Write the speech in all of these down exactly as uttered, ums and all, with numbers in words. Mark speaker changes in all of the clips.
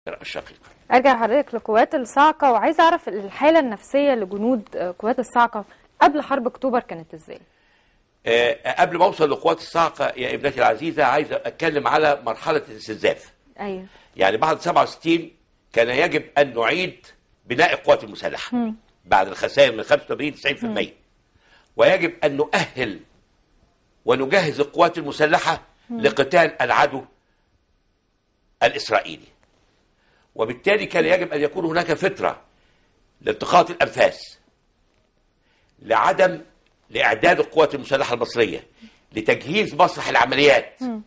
Speaker 1: الشقيق.
Speaker 2: ارجع حضرتك لقوات الصاعقه، وعايزه اعرف الحاله النفسيه لجنود قوات الصاعقه قبل حرب اكتوبر كانت ازاي؟
Speaker 1: أه قبل ما اوصل لقوات الصاعقه يا ابنتي العزيزه، عايز اتكلم على مرحله الاستنزاف.
Speaker 2: ايوه.
Speaker 1: يعني بعد سبعة وستين كان يجب ان نعيد بناء القوات المسلحه م. بعد الخسائر من خمسة وثمانين تسعين بالمئة، ويجب ان نؤهل ونجهز القوات المسلحه م. لقتال العدو الاسرائيلي. وبالتالي كان يجب أن يكون هناك فترة لالتقاط الأنفاس، لعدم لإعداد القوات المسلحة المصرية، لتجهيز مسرح العمليات، م.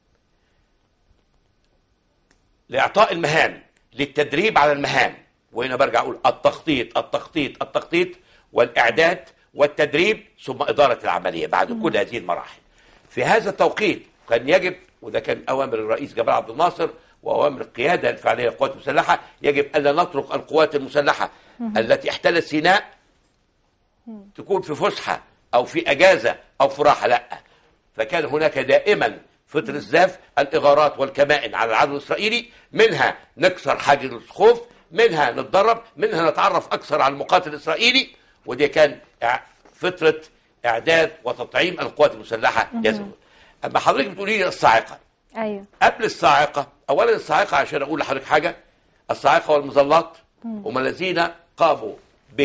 Speaker 1: لإعطاء المهام، للتدريب على المهام. وهنا برجع أقول التخطيط التخطيط التخطيط والإعداد والتدريب ثم إدارة العملية بعد م. كل هذه المراحل. في هذا التوقيت كان يجب، وده كان أوامر الرئيس جمال عبد الناصر وأوامر القيادة الفعلية للقوات المسلحة، يجب ألا نترك القوات المسلحة مم. التي احتلت سيناء مم. تكون في فسحة أو في أجازة أو في راحة، لا. فكان هناك دائما فترة زاف الإغارات والكمائن على العدو الإسرائيلي، منها نكسر حاجز الخوف، منها نتدرب، منها نتعرف أكثر على المقاتل الإسرائيلي. ودي كان فترة إعداد وتطعيم القوات المسلحة. يزم. أما حضرتك بتقولي لي الصاعقة،
Speaker 2: ايوه،
Speaker 1: قبل الصاعقة، أولا الصاعقة عشان أقول لحضرتك حاجة، الصاعقة والمظلات هم الذين قاموا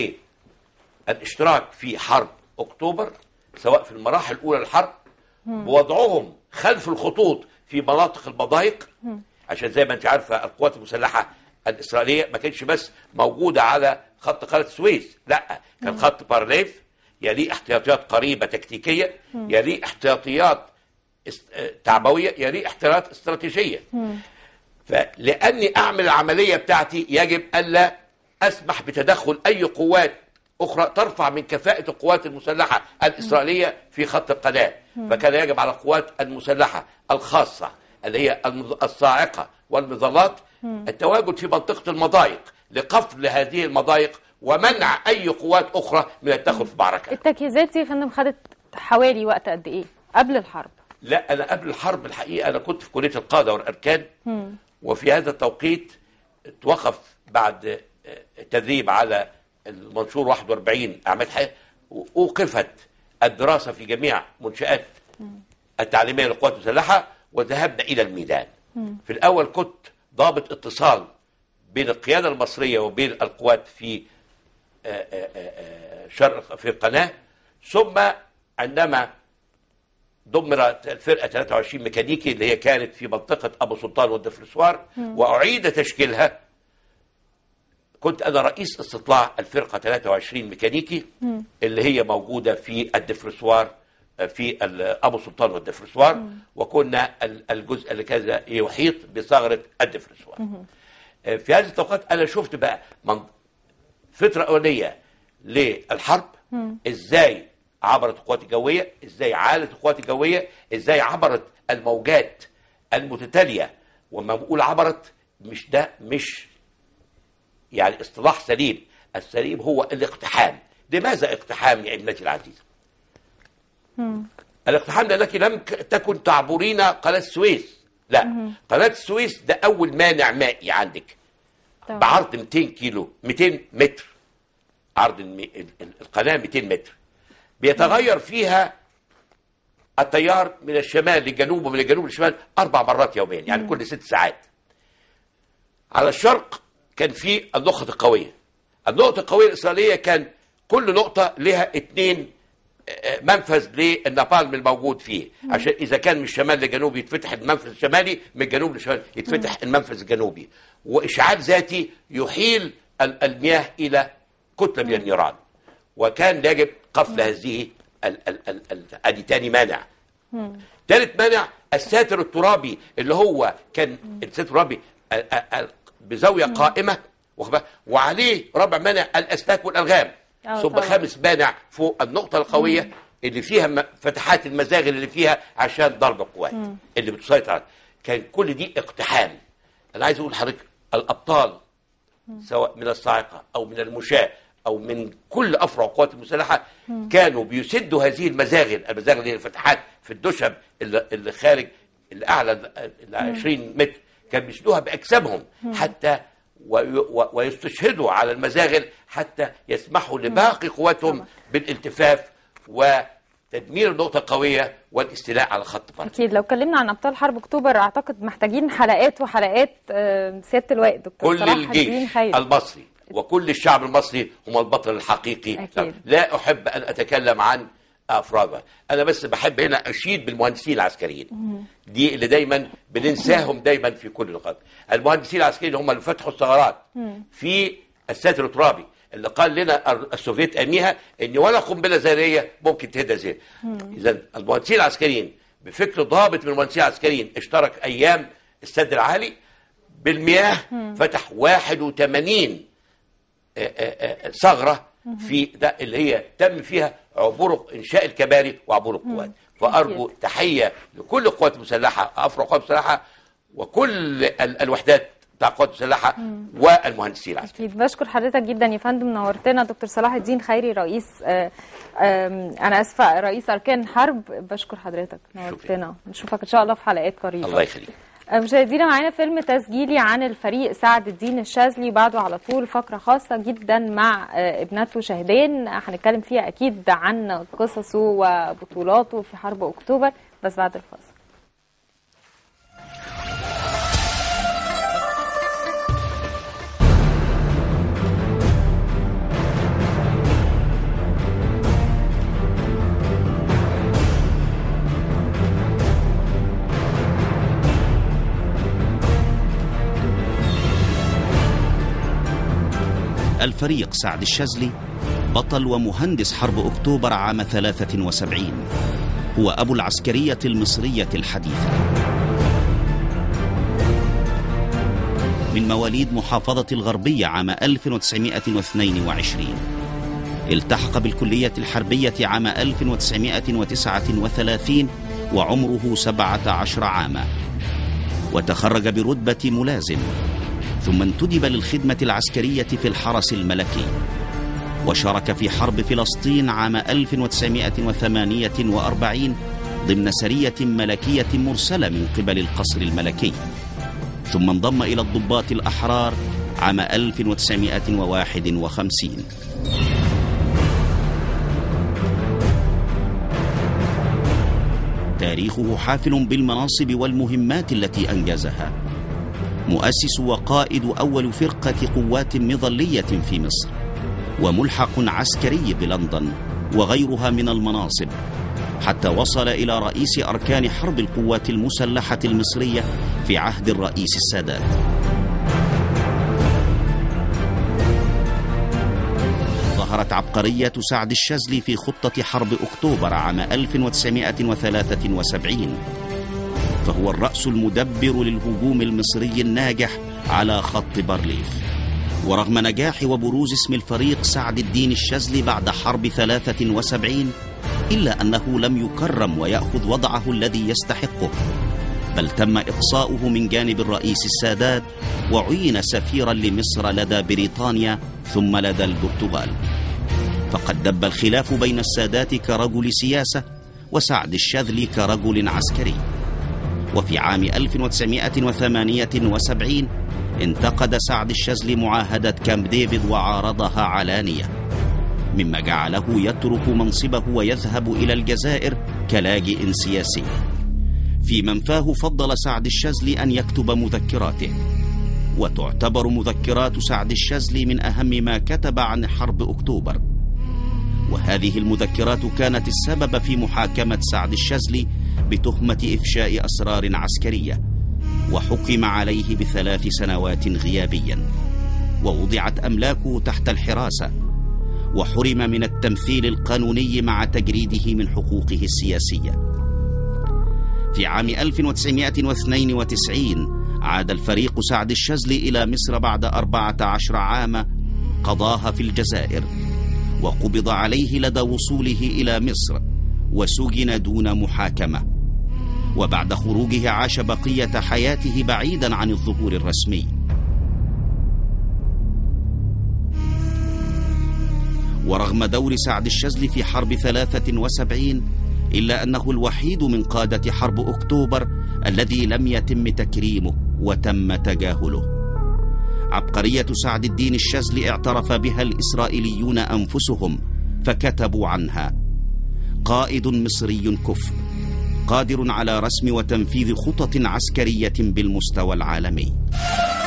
Speaker 1: بالاشتراك في حرب أكتوبر، سواء في المراحل الأولى للحرب بوضعهم خلف الخطوط في مناطق المضايق، عشان زي ما أنت عارفة القوات المسلحة الإسرائيلية ما كانش بس موجودة على خط قناة السويس، لا، كان خط بارليف يليه احتياطيات قريبة تكتيكية، يليه احتياطيات تعبوية، يليه احتياطات استراتيجية. مم. فلأني أعمل العملية بتاعتي يجب ألا أسمح بتدخل أي قوات أخرى ترفع من كفاءة القوات المسلحة الإسرائيلية في خط القناة. فكان يجب على القوات المسلحة الخاصة اللي هي الصاعقة والمظلات التواجد في منطقة المضايق لقفل هذه المضايق ومنع أي قوات أخرى من الدخل في معركة.
Speaker 2: التجهيزات دي يا فندم خدت حوالي وقت قد إيه قبل الحرب؟
Speaker 1: لا، أنا قبل الحرب الحقيقة أنا كنت في كلية القادة والأركان، م. وفي هذا التوقيت توقف بعد التدريب على المنشور واحد وأربعين أعمال حياة، وأوقفت الدراسة في جميع منشآت التعليمية للقوات المسلحة، وذهبنا إلى الميدان. م. في الأول كنت ضابط اتصال بين القيادة المصرية وبين القوات في شرق في القناة، ثم عندما دمرت الفرقة ثلاثة وعشرين ميكانيكي اللي هي كانت في منطقة أبو سلطان والدفرسوار وأعيد تشكيلها، كنت أنا رئيس استطلاع الفرقة ثلاثة وعشرين ميكانيكي م. اللي هي موجودة في الدفرسوار في أبو سلطان والدفرسوار، م. وكنا الجزء اللي كذا يحيط بثغرة الدفرسوار. م. في هذه التوقيت أنا شفت بقى فترة أولية للحرب، م. إزاي عبرت القوات الجوية، ازاي عالت القوات الجوية، ازاي عبرت الموجات المتتالية. وما بقول عبرت، مش ده مش يعني اصطلاح سليم، السليم هو الاقتحام. لماذا اقتحام يا ابنتي العزيزة؟ مم. الاقتحام لأنك لم تكن تعبرين قناة السويس، لا، مم. قناة السويس ده أول مانع مائي عندك طبعا. بعرض مئتين كيلو، مئتين متر عرض القناة، مئتين متر، بيتغير فيها التيار من الشمال للجنوب ومن الجنوب للشمال أربع مرات يوميا، يعني مم. كل ست ساعات. على الشرق كان في النقط القوية، النقطة القوية الإسرائيلية كان كل نقطة لها اثنين منفذ للنابالم الموجود فيه، مم. عشان إذا كان من الشمال للجنوب يتفتح المنفذ الشمالي، من الجنوب للشمال يتفتح مم. المنفذ الجنوبي، وإشعال ذاتي يحيل المياه إلى كتلة من النيران. وكان يجب قفل هذه ادي تاني مانع. ثالث مانع الساتر الترابي اللي هو كان الساتر الترابي بزاويه قائمه، وعليه رابع مانع الاسلاك والالغام، ثم خامس مانع فوق النقطه القويه اللي فيها فتحات المزاغل اللي فيها عشان ضرب القوات اللي بتسيطر على. كان كل دي اقتحام. انا عايز اقول لحضرتك الابطال سواء من الصاعقه او من المشاة أو من كل أفرع القوات المسلحة كانوا بيسدوا هذه المزاغل، المزاغل اللي الفتحات في الدشب اللي خارج الأعلى ال عشرين متر، كان بيسلوها باجسامهم حتى ويستشهدوا على المزاغل حتى يسمحوا لباقي قواتهم بالالتفاف وتدمير نقطة قوية والاستيلاء على خط فرق.
Speaker 2: أكيد. لو اتكلمنا عن أبطال حرب أكتوبر أعتقد محتاجين حلقات وحلقات. سيادة اللواء دكتور
Speaker 1: كل
Speaker 2: صلاح
Speaker 1: الجيش المصري وكل الشعب المصري هم البطل الحقيقي.
Speaker 2: أكيد.
Speaker 1: لا أحب أن أتكلم عن أفرادها، أنا بس بحب هنا أشيد بالمهندسين العسكريين. دي اللي دايما بننساهم دايما في كل نقاط. المهندسين العسكريين هم اللي فتحوا الثغرات في الساتر الترابي اللي قال لنا السوفيت أميها إن ولا قنبلة ذرية ممكن تهدى زي. إذا المهندسين العسكريين بفكر ضابط من المهندسين العسكريين اشترك أيام السد العالي بالمياه، فتح واحد وثمانين ثغرة في ده اللي هي تم فيها عبور انشاء الكباري وعبور القوات. فارجو تحيه لكل القوات المسلحه، افرع القوات المسلحه وكل الوحدات بتاع القوات المسلحه والمهندسين العسكريين.
Speaker 2: بشكر حضرتك جدا يا فندم، نورتنا. دكتور صلاح الدين خيري رئيس آآ آآ انا اسفه رئيس اركان حرب، بشكر حضرتك، نورتنا. نشوفك ان شاء الله في حلقات قريبه.
Speaker 1: الله يخليك.
Speaker 2: مشاهدينا معانا فيلم تسجيلي عن الفريق سعد الدين الشاذلي، بعده على طول فقرة خاصة جدا مع ابنته شاهدين هنتكلم فيها أكيد عن قصصه وبطولاته في حرب أكتوبر، بس بعد الفاصل.
Speaker 3: الفريق سعد الشاذلي بطل ومهندس حرب أكتوبر عام ثلاثة وسبعين، هو أبو العسكرية المصرية الحديثة. من مواليد محافظة الغربية عام ألف وتسعمائة واثنين وعشرين، التحق بالكلية الحربية عام ألف وتسعمائة وتسعة وثلاثين وعمره سبعة عشر عاما، وتخرج برتبة ملازم، ثم انتدب للخدمة العسكرية في الحرس الملكي، وشارك في حرب فلسطين عام ألف وتسعمائة وثمانية وأربعين ضمن سرية ملكية مرسلة من قبل القصر الملكي، ثم انضم إلى الضباط الأحرار عام ألف وتسعمائة وواحد وخمسين. تاريخه حافل بالمناصب والمهمات التي أنجزها، مؤسس وقائد أول فرقة قوات مظلية في مصر، وملحق عسكري بلندن وغيرها من المناصب، حتى وصل إلى رئيس أركان حرب القوات المسلحة المصرية في عهد الرئيس السادات. ظهرت عبقرية سعد الشاذلي في خطة حرب أكتوبر عام ألف وتسعمائة وثلاثة وسبعين، فهو الرأس المدبر للهجوم المصري الناجح على خط بارليف. ورغم نجاح وبروز اسم الفريق سعد الدين الشاذلي بعد حرب ثلاثة وسبعين، إلا أنه لم يكرم ويأخذ وضعه الذي يستحقه، بل تم إقصاؤه من جانب الرئيس السادات، وعين سفيرا لمصر لدى بريطانيا ثم لدى البرتغال. فقد دب الخلاف بين السادات كرجل سياسة وسعد الشاذلي كرجل عسكري. وفي عام ألف وتسعمائة وثمانية وسبعين انتقد سعد الشاذلي معاهدة كامب ديفيد وعارضها علانية، مما جعله يترك منصبه ويذهب إلى الجزائر كلاجئ سياسي. في منفاه فضل سعد الشاذلي أن يكتب مذكراته، وتعتبر مذكرات سعد الشاذلي من أهم ما كتب عن حرب أكتوبر. وهذه المذكرات كانت السبب في محاكمة سعد الشاذلي بتهمة إفشاء أسرار عسكرية، وحكم عليه بثلاث سنوات غيابيا، ووضعت أملاكه تحت الحراسة، وحرم من التمثيل القانوني مع تجريده من حقوقه السياسية. في عام ألف وتسعمائة واثنين وتسعين عاد الفريق سعد الشاذلي إلى مصر بعد أربعة عشر عاما قضاها في الجزائر، وقبض عليه لدى وصوله إلى مصر وسجن دون محاكمة. وبعد خروجه عاش بقية حياته بعيدا عن الظهور الرسمي. ورغم دور سعد الشاذلي في حرب ثلاثة وسبعين، إلا أنه الوحيد من قادة حرب أكتوبر الذي لم يتم تكريمه وتم تجاهله. عبقرية سعد الدين الشاذلي اعترف بها الإسرائيليون أنفسهم فكتبوا عنها: قائد مصري كفء قادر على رسم وتنفيذ خطط عسكرية بالمستوى العالمي.